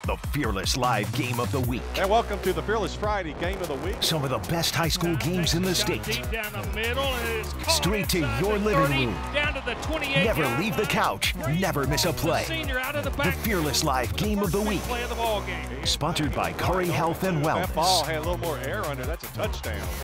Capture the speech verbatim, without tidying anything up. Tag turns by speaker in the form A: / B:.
A: the Fearless Live Game of the Week.
B: And welcome to the Fearless Friday Game of the Week.
A: Some of the best high school games in the state.
C: Deep down the middle, and it is caught
A: Straight to
C: inside
A: your
C: the
A: living
C: thirty,
A: room.
C: Down to the twenty-eight.
A: Never leave the couch. Never miss a play.
C: Senior out of the
A: The
C: back.
A: Fearless Live Game of the Week.
C: Play of the ball game.
A: Sponsored by Curry Health and
B: That ball
A: Wellness.
B: had a little more air under. That's a touchdown.